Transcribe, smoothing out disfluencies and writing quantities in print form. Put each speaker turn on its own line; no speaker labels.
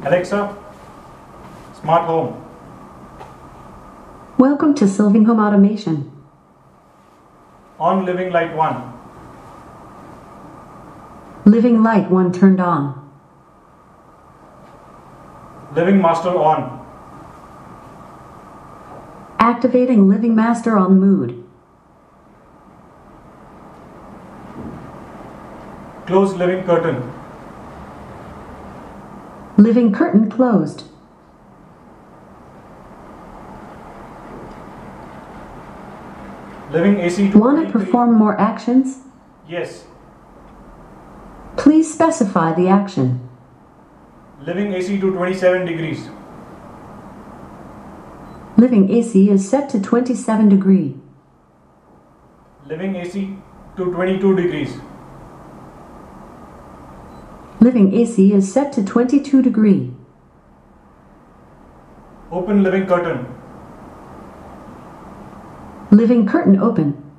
Alexa, smart home.
Welcome to Silvan Home Automation.
On living light 1.
Living light 1 turned on.
Living master on.
Activating living master on mood.
Close living curtain.
Living curtain closed.
Living AC to
Want to
23.
perform more actions?
Yes.
Please specify the action.
Living AC to 27 degrees.
Living AC is set to 27 degree.
Living AC to 22 degrees.
Living AC is set to 22 degree.
Open living curtain.
Living curtain open.